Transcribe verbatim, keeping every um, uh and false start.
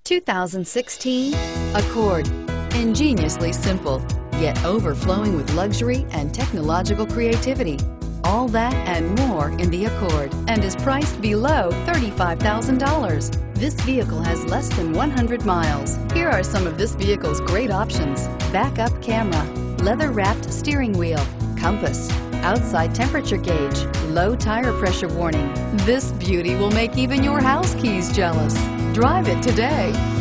two thousand sixteen Accord. Ingeniously simple, yet overflowing with luxury and technological creativity. All that and more in the Accord, and is priced below thirty-five thousand dollars. This vehicle has less than one hundred miles. Here are some of this vehicle's great options: backup camera, leather-wrapped steering wheel, compass, outside temperature gauge, low tire pressure warning. This beauty will make even your house keys jealous. Drive it today.